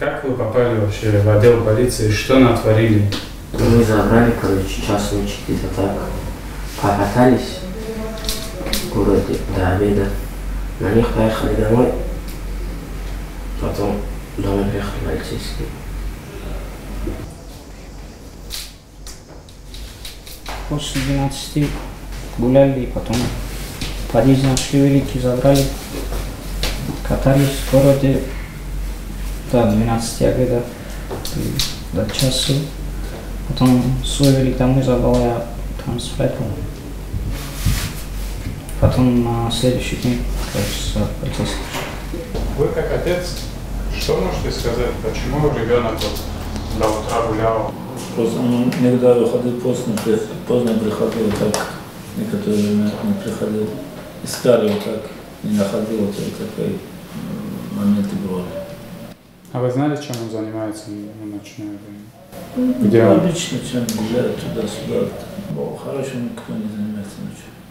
Как вы попали вообще в отдел полиции? Что натворили? Мы забрали, короче, час ночи где-то так. Покатались в городе до обеда. На них поехали домой. Потом домой приехали полицейские. После 12 гуляли, и потом в подъезде нашли великий, забрали. Катались в городе до 12 обеда, до часу. Потом свой домой забрал, я там спать. Потом на следующий день, кажется, полицейский. Вы как отец, что можете сказать, почему ребенок до утра гулял? Просто он иногда выходил поздно приходил, так некоторые не приходил. Искали вот так, не находил вот такие моменты бывали. А вы знали, чем он занимается в ночное время? Где он? Обычно чем гуляет туда-сюда. Хорошим никто не занимается ночью.